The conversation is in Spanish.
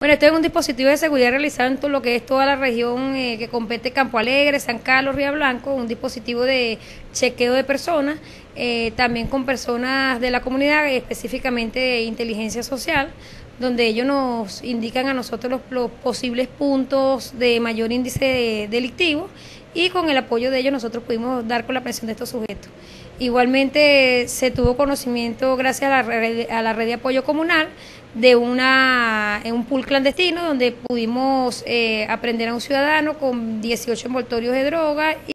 Bueno, este es un dispositivo de seguridad realizado en todo lo que es toda la región que compete Campo Alegre, San Carlos, Río Blanco, un dispositivo de chequeo de personas, también con personas de la comunidad, específicamente de inteligencia social, donde ellos nos indican a nosotros los posibles puntos de mayor índice delictivo, y con el apoyo de ellos nosotros pudimos dar con la aprehensión de estos sujetos. Igualmente se tuvo conocimiento, gracias a la red de apoyo comunal, de un pool clandestino donde pudimos aprender a un ciudadano con 18 envoltorios de droga.